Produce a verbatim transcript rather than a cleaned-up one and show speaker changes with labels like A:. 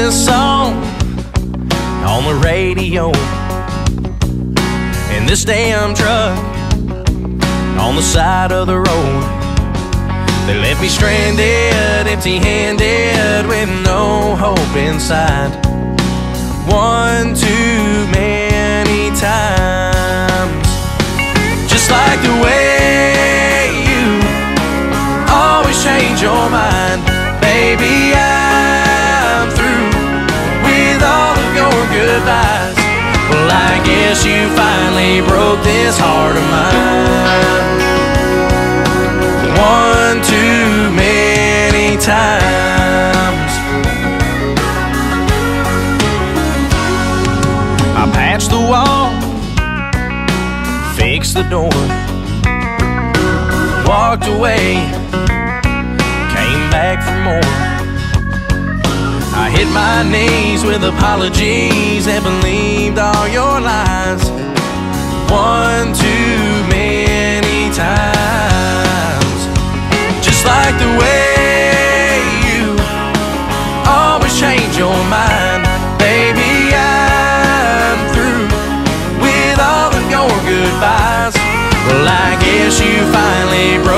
A: this song on the radio, in this damn truck on the side of the road. They left me stranded, empty-handed, with no hope inside. One too many times. Just like the way you always change your mind. Baby, I'm through with all of your goodbyes. Well, I guess you finally broke this heart of mine. One too many times. I patched the wall, fixed the door, walked away, came back for more. I hit my knees with apologies and believed all your lies. One too many times. Just like the way you always change your mind. Baby, I'm through with all of your goodbyes. Well, I guess you finally broke